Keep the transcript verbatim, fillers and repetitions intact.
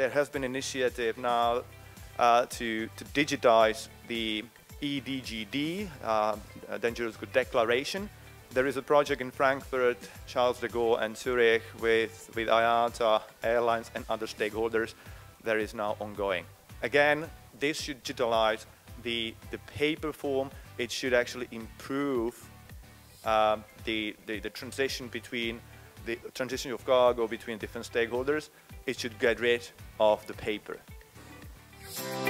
there has been initiative now uh, to, to digitize the E D G D, uh, Dangerous Good Declaration. There is a project in Frankfurt, Charles de Gaulle and Zurich with, with I A T A, airlines and other stakeholders that is now ongoing. Again, this should digitalize the, the paper form. It should actually improve um, the, the, the transition between the transition of cargo between different stakeholders. It should get rid of the paper.